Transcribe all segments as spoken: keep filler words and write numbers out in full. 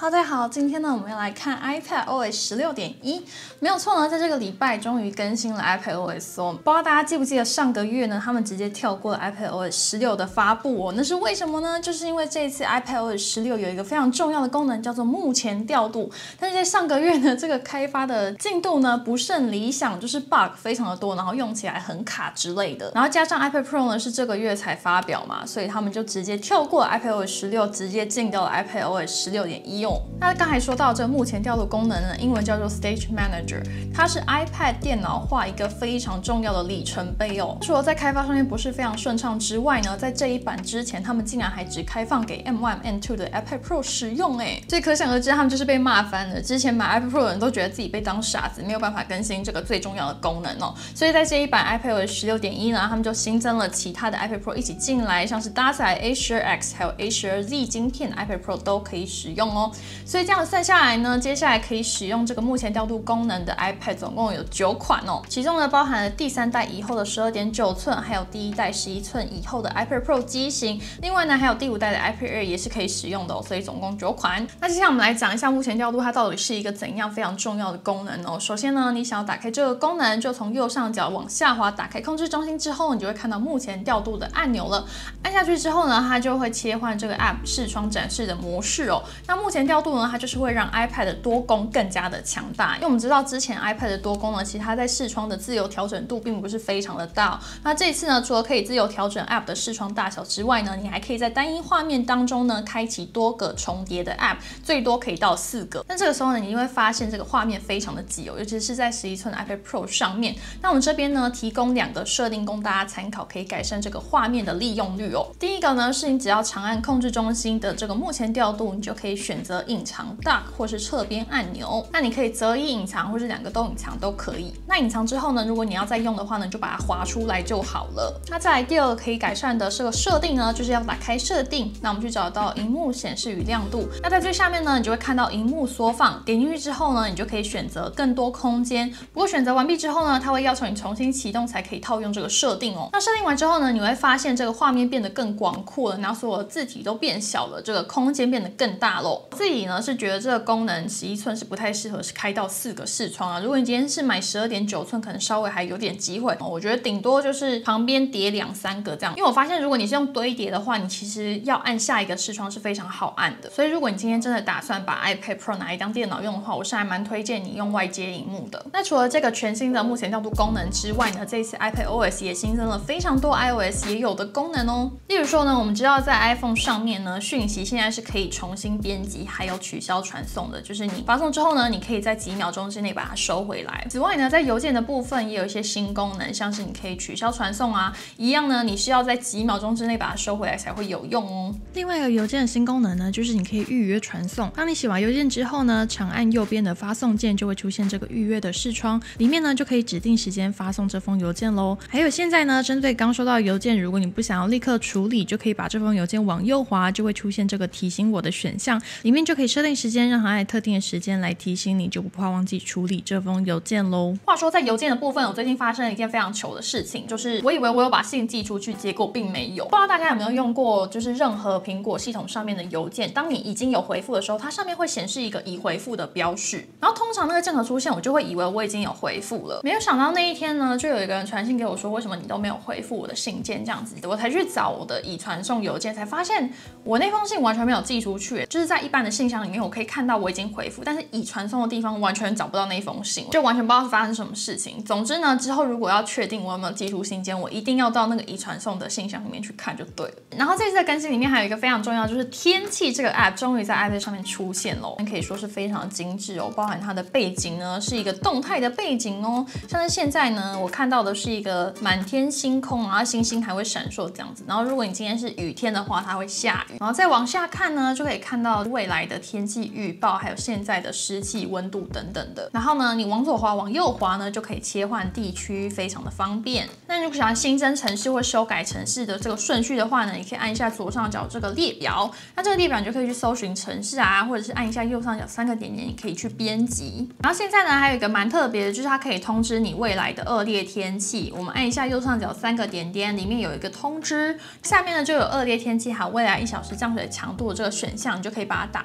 大家好，今天呢我们要来看 iPadOS 十六点一，没有错呢，在这个礼拜终于更新了 iPadOS 哦。不知道大家记不记得上个月呢，他们直接跳过了 iPadOS 十六的发布哦，那是为什么呢？就是因为这一次 iPadOS 十六有一个非常重要的功能叫做目前调度，但是在上个月呢，这个开发的进度呢不甚理想，就是 bug 非常的多，然后用起来很卡之类的。然后加上 iPad Pro 呢是这个月才发表嘛，所以他们就直接跳过了 iPadOS 十六，直接进到了 iPadOS 十六点一哦。那刚才说到这个目前调度功能呢，英文叫做 Stage Manager， 它是 iPad 电脑化一个非常重要的里程碑哦。除了在开发上面不是非常顺畅之外呢，在这一版之前，他们竟然还只开放给 M 一 M 二 的 iPad Pro 使用哎，所以可想而知，他们就是被骂翻了。之前买 iPad Pro 的人都觉得自己被当傻子，没有办法更新这个最重要的功能哦。所以在这一版 iPadOS 十六点一呢，他们就新增了其他的 iPad Pro 一起进来，像是搭载 A 十二 X 还有 A 十二 Z 晶片的 iPad Pro 都可以使用哦。所以这样算下来呢，接下来可以使用这个目前调度功能的 iPad 总共有九款哦，其中呢包含了第三代以后的 十二点九寸，还有第一代十一寸以后的 iPad Pro 机型，另外呢还有第五代的 iPad Air 也是可以使用的哦，所以总共九款。那接下来我们来讲一下目前调度它到底是一个怎样非常重要的功能哦。首先呢，你想要打开这个功能，就从右上角往下滑，打开控制中心之后，你就会看到目前调度的按钮了。按下去之后呢，它就会切换这个 App 视窗展示的模式哦。那目前调度呢，它就是会让 iPad 的多功更加的强大，因为我们知道之前 iPad 的多功呢，其实它在视窗的自由调整度并不是非常的大哦。那这一次呢，除了可以自由调整 App 的视窗大小之外呢，你还可以在单一画面当中呢，开启多个重叠的 App， 最多可以到四个。但这个时候呢，你就会发现这个画面非常的挤哦，尤其是在十一寸的 iPad Pro 上面。那我们这边呢，提供两个设定供大家参考，可以改善这个画面的利用率哦。第一个呢，是你只要长按控制中心的这个目前调度，你就可以选择隐藏 Dock 或是侧边按钮。那你可以择一隐藏，或是两个都隐藏都可以。那隐藏之后呢，如果你要再用的话呢，就把它划出来就好了。那再来第二个可以改善的这个设定呢，就是要打开设定。那我们去找到萤幕显示与亮度。那在最下面呢，你就会看到萤幕缩放，点进去之后呢，你就可以选择更多空间。不过选择完毕之后呢，它会要求你重新启动才可以套用这个设定哦。那设定完之后呢，你会发现这个画面变得更广阔了，然后所有的字体都变小了，这个空间变得更大喽。自己呢是觉得这个功能十一寸是不太适合是开到四个视窗啊。如果你今天是买十二点九寸，可能稍微还有点机会。我觉得顶多就是旁边叠两三个这样，因为我发现如果你是用堆叠的话，你其实要按下一个视窗是非常好按的。所以如果你今天真的打算把 iPad Pro 拿来当电脑用的话，我是还蛮推荐你用外接萤幕的。那除了这个全新的目前调度功能之外呢，这一次 iPadOS 也新增了非常多 iOS 也有的功能哦。例如说呢，我们知道在 iPhone 上面呢，讯息现在是可以重新编辑，还有取消传送的，就是你发送之后呢，你可以在几秒钟之内把它收回来。此外呢，在邮件的部分也有一些新功能，像是你可以取消传送啊，一样呢，你需要在几秒钟之内把它收回来才会有用哦。 另外一个邮件的新功能呢，就是你可以预约传送。当你写完邮件之后呢，长按右边的发送键就会出现这个预约的视窗，里面呢就可以指定时间发送这封邮件咯。还有现在呢，针对刚收到的邮件，如果你不想要立刻处理，就可以把这封邮件往右滑，就会出现这个提醒我的选项，里面就可以设定时间，让它在特定的时间来提醒你，就不怕忘记处理这封邮件咯。 话说在邮件的部分，我最近发生了一件非常糗的事情，就是我以为我有把信寄出去，结果并没有。不知道大家有没有用过，就是任何苹果系统上面的邮件，当你已经有回复的时候，它上面会显示一个已回复的标示，然后通常那个箭头出现，我就会以为我已经有回复了。没有想到那一天呢，就有一个人传信给我说，为什么你都没有回复我的信件这样子，我才去找我的已传送邮件，才发现我那封信完全没有寄出去，就是在一般的信箱里面，我可以看到我已经回复，但是已传送的地方完全找不到那封信，就完全不知道是发生什么事情。总之呢，之后如果要确定我有没有寄出信件，我一定要到那个已传送的信箱里面去看就对了。然后这次的更新里面还有一个非常重要，就是天气这个 app 终于在 iPad 上面出现了，可以说是非常精致哦，包含它的背景呢是一个动态的背景哦，像是现在呢我看到的是一个满天星空，然后星星还会闪烁这样子。然后如果你今天是雨天的话，它会下雨。然后再往下看呢，就可以看到未来的天气预报，还有现在的湿气、温度等等的。然后呢，你往左滑、往右滑呢，就可以切换地区，非常的方便。那如果想要新增程式或修改程式的这个顺序的话呢，你可以按一下左上角这个列表，那这个列表你就可以去搜寻程式啊，或者是按一下右上角三个点点，你可以去编辑。然后现在呢，还有一个蛮特别的，就是它可以通知你未来的恶劣天气。我们按一下右上角三个点点，里面有一个通知，下面呢就有恶劣天气还有未来一小时降水强度的这个选项，你就可以把它打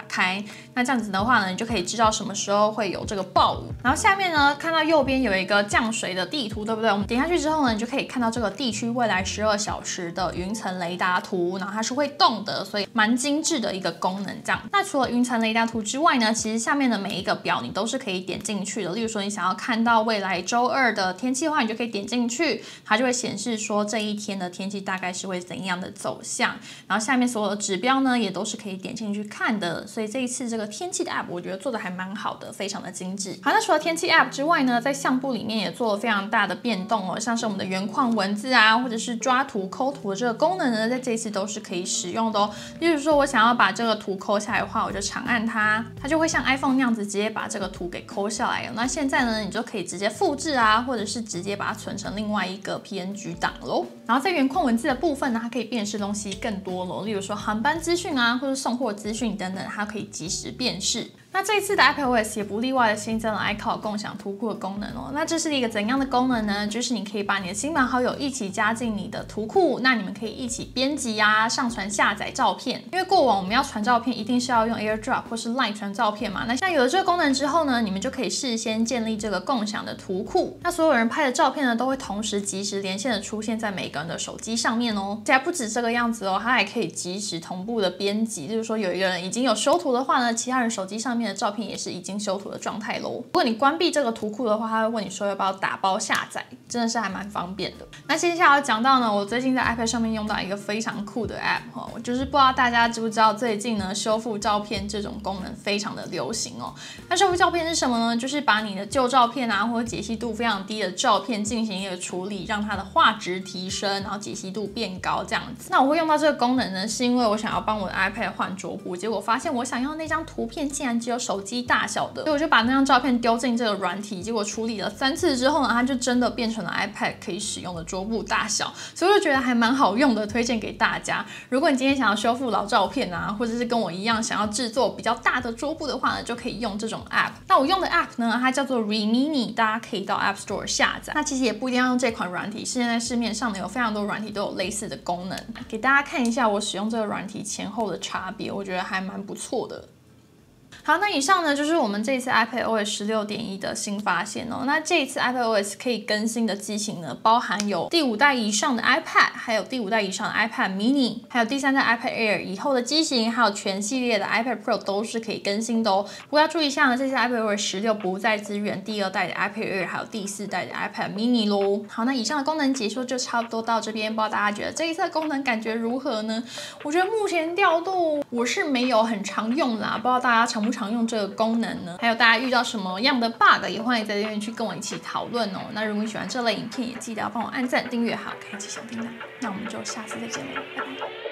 开。那这样子的话呢，你就可以知道什么时候会有这个暴雨。然后下面呢，看到右边有一个降水的地图，对不对？我们点下去之后呢，你就可以看到这个地区未来十二小时的云层雷达图，然后它是会动的，所以蛮精致的一个功能。这样，那除了云层雷达图之外呢，其实下面的每一个表你都是可以点进去的。例如说，你想要看到未来周二的天气的话，你就可以点进去，它就会显示说这一天的天气大概是会怎样的走向。然后下面所有的指标呢，也都是可以点进去看的。所以这一次这个天气的 App， 我觉得做的还蛮好的，非常的精致。好，那除了天气 App 之外呢，在相簿里面也做了非常大的变动哦，像是我们的原矿文字啊，或者是抓图抠图的这个功能呢，在这一次都是可以使用的哦。例如说，我想要把这个图抠下来的话，我就长按它，它就会像 iPhone 那样子直接把这个图给抠下来了。那现在呢，你就可以直接复制啊，或者是直接把它存成另外一个 P N G 档喽。然后在原矿文字的部分呢，它可以辨识东西更多了，例如说航班资讯啊，或者送货资讯等等，它可以及时辨识。那这一次的 iPadOS 也不例外的新增了 iCloud 共享图库的功能哦。那这是一个怎样的功能呢？就是你可以把你的亲朋好友一起加进你的图库，那你们可以一起编辑啊、上传下载照片。因为过往我们要传照片，一定是要用 AirDrop 或是 Line 传照片嘛。那现在有了这个功能之后呢，你们就可以事先建立这个共享的图库。那所有人拍的照片呢，都会同时即时连线的出现在每个人的手机上面哦。这还不止这个样子哦，它还可以即时同步的编辑。就是说有一个人已经有修图的话呢，其他人手机上面的照片也是已经修图的状态咯。如果你关闭这个图库的话，它会问你说要不要打包下载，真的是还蛮方便的。那接下来要讲到呢，我最近在 iPad 上面用到一个非常酷的 App 哈，我就是不知道大家知不知道，最近呢修复照片这种功能非常的流行哦。那修复照片是什么呢？就是把你的旧照片啊，或者解析度非常低的照片进行一个处理，让它的画质提升，然后解析度变高这样子。那我会用到这个功能呢，是因为我想要帮我的 iPad 换桌布，结果发现我想要那张图片竟然只有手机大小的，所以我就把那张照片丢进这个软体，结果处理了三次之后呢，它就真的变成了 iPad 可以使用的桌布大小，所以我就觉得还蛮好用的，推荐给大家。如果你今天想要修复老照片啊，或者是跟我一样想要制作比较大的桌布的话呢，就可以用这种 App。那我用的 App 呢，它叫做 Remini， 大家可以到 App Store 下载。那其实也不一定要用这款软体，现在市面上呢有非常多软体都有类似的功能，给大家看一下我使用这个软体前后的差别，我觉得还蛮不错的。好，那以上呢就是我们这一次 iPadOS 十六点一的新发现哦。那这一次 iPadOS 可以更新的机型呢，包含有第五代以上的 iPad， 还有第五代以上的 iPad mini， 还有第三代 iPad Air 以后的机型，还有全系列的 iPad Pro 都是可以更新的哦。不过要注意一下呢，这次 iPadOS 十六不再支援第二代的 iPad Air， 还有第四代的 iPad mini 咯。好，那以上的功能解说就差不多到这边，不知道大家觉得这一次的功能感觉如何呢？我觉得目前调度我是没有很常用啦，不知道大家常不常用这个功能呢？还有大家遇到什么样的 bug， 也欢迎在这边去跟我一起讨论哦。那如果你喜欢这类影片，也记得要帮我按赞、订阅好，开启小铃铛。那我们就下次再见喽，拜拜。